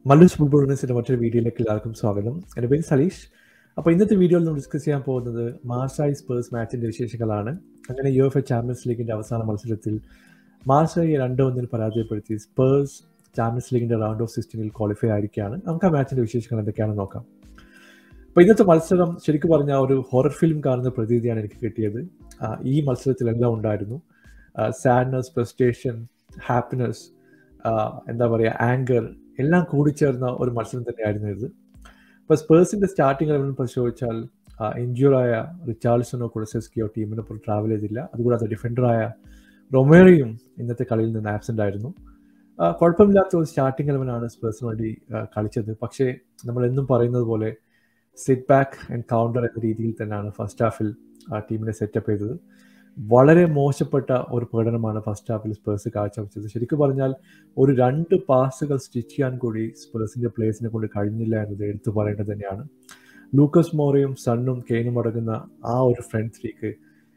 Mallu ഫുട്ബോളിന്റെ മറ്റൊരു വീഡിയോയിലേക്ക് എല്ലാവർക്കും സ്വാഗതം. എൻ്റെ പേര് സലീഷ്. അപ്പോൾ ഇന്നത്തെ വീഡിയോയിൽ നമ്മൾ ഡിസ്കസ് ചെയ്യാൻ പോകുന്നത് മാർസൈ സ്പേഴ്സ് മാച്ചിന്റെ വിശേഷങ്ങളാണ്. അങ്ങനെ യുഎഫ ചാമ്പ്യൻസ് ലീഗിന്റെ അവസാന മത്സരത്തിൽ മാർസൈയെ 2-1 പരാജയപ്പെടുത്തി സ്പേഴ്സ് ചാമ്പ്യൻസ് ലീഗിന്റെ റൗണ്ട് ഓഫ് 16 ക്വാളിഫൈ ആയിരിക്കുകയാണ്. നമുക്ക് ആ മാച്ചിന്റെ വിശേഷങ്ങൾ എന്തൊക്കെയാണെന്ന് നോക്കാം. അപ്പോൾ ഇന്നത്തെ മത്സരം ശരിക്കും പറഞ്ഞാൽ ഒരു ഹൊറർ ഫിലിം കാണുന്ന പ്രതീതിയാണ് എനിക്ക് കിട്ടിയത്. ഈ മത്സരത്തിലെല്ലാം ഉണ്ടായിരുന്നു. സാഡ്നസ്, ഫ്രസ്ട്രേഷൻ, ഹാപ്പിനെസ്, എന്താ പറയുക, ആങ്കർ എല്ലാം കൂടിച്ചേർന്ന ഒരു മത്സരം തന്നെയായിരുന്നു ഇത്. ഇപ്പോൾ സ്പേഴ്സിന്റെ സ്റ്റാർട്ടിംഗ് ലെവലിൽ പരിശോധിച്ചാൽ ഇഞ്ചുറായ റിച്ചാർഡ്സണോ കുളസെസ്കിയോ ടീമിനൊപ്പം ട്രാവൽ ചെയ്തില്ല. അതുകൂടാതെ ഡിഫൻഡറായ റൊമേറയും ഇന്നത്തെ കളിയിൽ നിന്ന് ആബ്സെന്റ് ആയിരുന്നു. കുഴപ്പമില്ലാത്ത ഒരു സ്റ്റാർട്ടിംഗ് ലെവനാണ് സ്പേഴ്സിന് വേണ്ടി കളിച്ചത്. പക്ഷേ നമ്മൾ എന്നും പറയുന്നത് പോലെ സിറ്റ് ബാക്ക് ആൻഡ് കൗണ്ടർ എന്ന രീതിയിൽ തന്നെയാണ് ഫസ്റ്റ് ഹാഫിൽ ടീമിനെ സെറ്റപ്പ് ചെയ്തത്. വളരെ മോശപ്പെട്ട ഒരു പ്രകടനമാണ് ഫസ്റ്റ് ഹാഫിൽ സ്പേഴ്സ് കാഴ്ചവെച്ചത്. ശരിക്കും പറഞ്ഞാൽ ഒരു 2 പാസുകൾ സ്റ്റിച്ച് ചെയ്യാൻ കൂടി സ്പേഴ്സിന്റെ പ്ലേയേഴ്സിനെ കൊണ്ട് കഴിഞ്ഞില്ല എന്നത് എടുത്തു പറയേണ്ടത് തന്നെയാണ്. ലൂക്കസ് മോറയും സണ്ണും കെയ്നും അടങ്ങുന്ന ആ ഒരു ഫ്രണ്ട് ത്രീക്ക്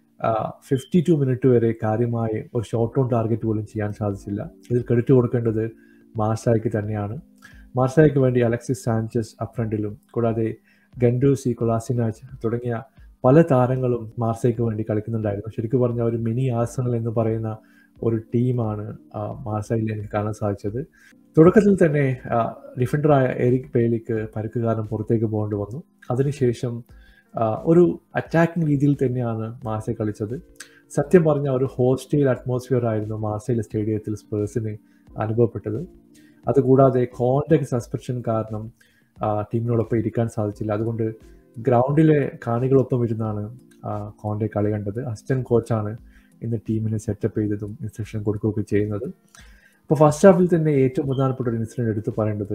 52 മിനിറ്റ് വരെ കാര്യമായ ഒരു ഷോട്ട് ഓൺ ടാർഗറ്റ് പോലും ചെയ്യാൻ സാധിച്ചില്ല. ഇതിൽ ക്രെഡിറ്റ് കൊടുക്കേണ്ടത് മാർസൈക്ക് തന്നെയാണ്. മാർസൈക്ക് വേണ്ടി അലക്സിസ് സാഞ്ചസ് അപ്രണ്ടിലും കൂടാതെ ഗൻഡൂസി, കൊളാസിനാച്ച് തുടങ്ങിയ പല താരങ്ങളും മാർസൈക്ക് വേണ്ടി കളിക്കുന്നുണ്ടായിരുന്നു. ശരിക്കും പറഞ്ഞാൽ ഒരു മിനി ആഴ്സണൽ എന്ന് പറയുന്ന ഒരു ടീമാണ് മാർസൈയിൽ എനിക്ക് കാണാൻ സാധിച്ചത്. തുടക്കത്തിൽ തന്നെ ഡിഫൻഡറായ എറിക് പേലിക്ക് പരിക്ക് കാരണം പുറത്തേക്ക് പോകേണ്ടി വന്നു. അതിനുശേഷം ഒരു അറ്റാക്കിംഗ് രീതിയിൽ തന്നെയാണ് മാർസൈ കളിച്ചത്. സത്യം പറഞ്ഞാൽ ഒരു ഹോസ്റ്റൈൽ അറ്റ്മോസ്ഫിയർ ആയിരുന്നു മാർസൈയിലെ സ്റ്റേഡിയത്തിൽ സ്പേഴ്സിന് അനുഭവപ്പെട്ടത്. അതുകൂടാതെ കോൺടാക്ട് സസ്പെൻഷൻ കാരണം ടീമിനോടൊപ്പം ഇരിക്കാൻ സാധിച്ചില്ല. അതുകൊണ്ട് ഗ്രൗണ്ടിലെ കാണികളൊപ്പം ഇരുന്നാണ് കോണ്ടെ കളി കണ്ടത്. അസിസ്റ്റന്റ് കോച്ചാണ് ഇന്ന് ടീമിനെ സെറ്റപ്പ് ചെയ്തതും ഇൻസ്ട്രക്ഷൻ കൊടുക്കുകയൊക്കെ ചെയ്യുന്നത്. അപ്പോൾ ഫസ്റ്റ് ഹാഫിൽ തന്നെ ഏറ്റവും പ്രധാനപ്പെട്ട ഒരു ഇൻസിഡൻറ്റ് എടുത്തു പറയേണ്ടത്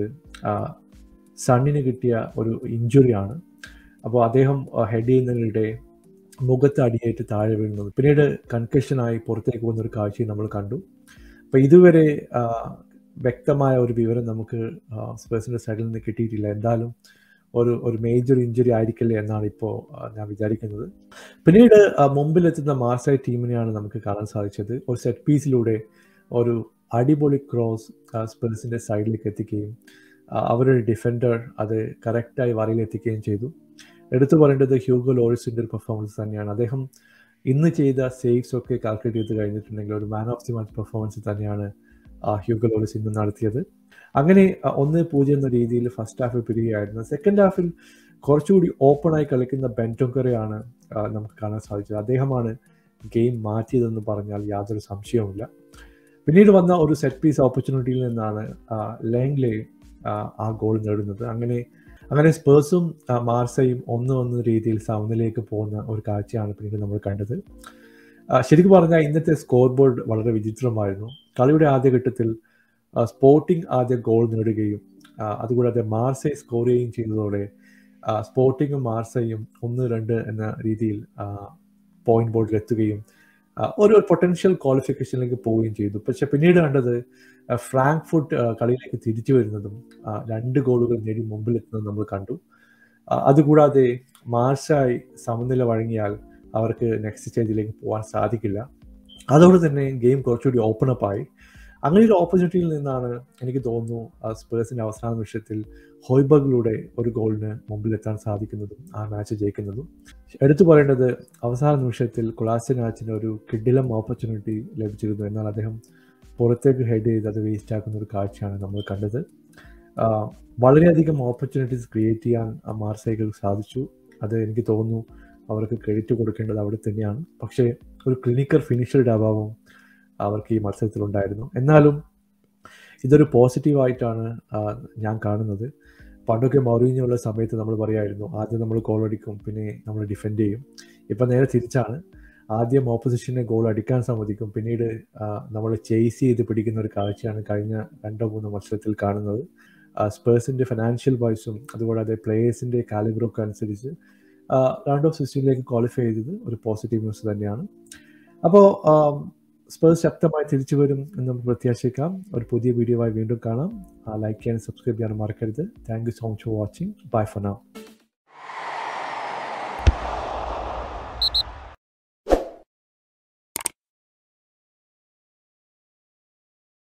സണ്ണിന് കിട്ടിയ ഒരു ഇഞ്ചുറിയാണ്. അപ്പോൾ അദ്ദേഹം ഹെഡ് ചെയ്യുന്നതിനിടെ മുഖത്ത് അടിയേറ്റ് താഴെ വീഴുന്നത്, പിന്നീട് കൺകഷനായി പുറത്തേക്ക് പോകുന്ന ഒരു കാഴ്ചയും നമ്മൾ കണ്ടു. അപ്പോൾ ഇതുവരെ വ്യക്തമായ ഒരു വിവരം നമുക്ക് സ്പേഴ്സിൻ്റെ സൈഡിൽ നിന്ന് കിട്ടിയിട്ടില്ല. എന്തായാലും ഒരു മേജർ ഇഞ്ചുറി ആയിരിക്കില്ലേ എന്നാണ് ഇപ്പോൾ ഞാൻ വിചാരിക്കുന്നത്. പിന്നീട് മുമ്പിലെത്തുന്ന മാർസൈ ടീമിനെയാണ് നമുക്ക് കാണാൻ സാധിച്ചത്. ഒരു സെറ്റ് പീസിലൂടെ ഒരു അടിപൊളി ക്രോസ് സ്പേഴ്സിൻ്റെ സൈഡിലേക്ക് എത്തിക്കുകയും അവരുടെ ഡിഫൻഡർ അത് കറക്റ്റായി വരയിലെത്തിക്കുകയും ചെയ്തു. എടുത്തു പറയേണ്ടത് ഹ്യൂഗോ ലോറിസിൻ്റെ ഒരു പെർഫോമൻസ് തന്നെയാണ്. അദ്ദേഹം ഇന്ന് ചെയ്ത സേവ്സ് ഒക്കെ കാൽക്കുലേറ്റ് ചെയ്ത് കഴിഞ്ഞിട്ടുണ്ടെങ്കിൽ ഒരു man of the match performance തന്നെയാണ് ഹ്യൂഗോ ലോറിസ് ഇന്ന് നടത്തിയത്. അങ്ങനെ 1-0 എന്ന രീതിയിൽ ഫസ്റ്റ് ഹാഫിൽ പിരിയുകയായിരുന്നു. സെക്കൻഡ് ഹാഫിൽ കുറച്ചുകൂടി ഓപ്പണായി കളിക്കുന്ന ബെൻറ്റോങ്കറെയാണ് നമുക്ക് കാണാൻ സാധിച്ചത്. അദ്ദേഹമാണ് ഗെയിം മാറ്റിയതെന്ന് പറഞ്ഞാൽ യാതൊരു സംശയവുമില്ല. പിന്നീട് വന്ന ഒരു സെറ്റ് പീസ് ഓപ്പർച്യൂണിറ്റിയിൽ നിന്നാണ് ലാംഗ്ലെ ആ ഗോൾ നേടുന്നത്. അങ്ങനെ സ്പേഴ്സും മാർസയും 1-1 രീതിയിൽ സമനിലേക്ക് പോകുന്ന ഒരു കാഴ്ചയാണ് പിന്നീട് നമ്മൾ കണ്ടത്. ശരിക്കും പറഞ്ഞാൽ ഇന്നത്തെ സ്കോർ ബോർഡ് വളരെ വിചിത്രമായിരുന്നു. കളിയുടെ ആദ്യഘട്ടത്തിൽ സ്പോർട്ടിംഗ് ആദ്യ ഗോൾ നേടുകയും അതുകൂടാതെ മാർസൈ സ്കോർ ചെയ്യുകയും ചെയ്തതോടെ സ്പോർട്ടിങ്ങും മാർസൈയും 1-2 എന്ന രീതിയിൽ പോയിന്റ് ബോർഡിൽ എത്തുകയും ഒരു പൊട്ടൻഷ്യൽ ക്വാളിഫിക്കേഷനിലേക്ക് പോവുകയും ചെയ്തു. പക്ഷെ പിന്നീട് കണ്ടത് ഫ്രാങ്ക്ഫർട്ട് കളിയിലേക്ക് തിരിച്ചു വരുന്നതും 2 ഗോളുകൾ നേടി മുമ്പിലെത്തുന്നതും നമ്മൾ കണ്ടു. അതുകൂടാതെ മാർസൈ സമനില വഴങ്ങിയാൽ അവർക്ക് നെക്സ്റ്റ് സ്റ്റേജിലേക്ക് പോകാൻ സാധിക്കില്ല. അതുകൊണ്ട് തന്നെ ഗെയിം കുറച്ചുകൂടി ഓപ്പൺ അപ്പ് ആയി. അങ്ങനെ ഒരു ഓപ്പർച്യൂണിറ്റിയിൽ നിന്നാണ് എനിക്ക് തോന്നുന്നു സ്പേഴ്സിന്റെ അവസാന നിമിഷത്തിൽ ഹോയ്ബർഗിലൂടെ ഒരു ഗോളിന് മുമ്പിലെത്താൻ സാധിക്കുന്നതും ആ മാച്ച് ജയിക്കുന്നതും. എടുത്തു പറയേണ്ടത് അവസാന നിമിഷത്തിൽ കൊളാസിനാച്ചിന് ഒരു കിഡിലം ഓപ്പർച്യൂണിറ്റി ലഭിച്ചിരുന്നു. എന്നാൽ അദ്ദേഹം പുറത്തേക്ക് ഹെഡ് ചെയ്ത് അത് വേസ്റ്റ് ആക്കുന്ന ഒരു കാഴ്ചയാണ് നമ്മൾ കണ്ടത്. വളരെയധികം ഓപ്പർച്യൂണിറ്റീസ് ക്രിയേറ്റ് ചെയ്യാൻ മാർസൈക്ക് സാധിച്ചു. അത് എനിക്ക് തോന്നുന്നു അവർക്ക് ക്രെഡിറ്റ് കൊടുക്കേണ്ടത് അവിടെ തന്നെയാണ്. പക്ഷേ ഒരു ക്ലിനിക്കൽ ഫിനിഷറുടെ അഭാവം അവർക്ക് ഈ മത്സരത്തിലുണ്ടായിരുന്നു. എന്നാലും ഇതൊരു പോസിറ്റീവായിട്ടാണ് ഞാൻ കാണുന്നത്. പണ്ടൊക്കെ മൗറീഞ്ഞുള്ള സമയത്ത് നമ്മൾ പറയായിരുന്നു ആദ്യം നമ്മൾ ഗോൾ അടിക്കും, പിന്നെ നമ്മൾ ഡിഫെൻഡ് ചെയ്യും. ഇപ്പം നേരെ തിരിച്ചാണ്. ആദ്യം ഓപ്പോസിഷനെ ഗോൾ അടിക്കാൻ സമ്മതിക്കും, പിന്നീട് നമ്മൾ ചേസ് ചെയ്ത് പിടിക്കുന്ന ഒരു കാഴ്ചയാണ് കഴിഞ്ഞ 2-3 മത്സരത്തിൽ കാണുന്നത്. സ്പേഴ്സിൻ്റെ ഫിനാൻഷ്യൽ വൈസും അതുകൂടാതെ പ്ലേയേഴ്സിൻ്റെ കാലിബറൊക്കെ അനുസരിച്ച് റൗണ്ട് ഓഫ് 16 ക്വാളിഫൈ ചെയ്തത് ഒരു പോസിറ്റീവ് ന്യൂസ് തന്നെയാണ്. അപ്പോൾ സ്പേഴ്സ് ശക്തമായി തിരിച്ചു വരും എന്ന് നമുക്ക് പ്രത്യാശിക്കാം. ഒരു പുതിയ വീഡിയോ ആയി വീണ്ടും കാണാം. ലൈക്ക് ചെയ്യാനും സബ്സ്ക്രൈബ് ചെയ്യാനും മറക്കരുത്. Thank you so much for watching. Bye for now.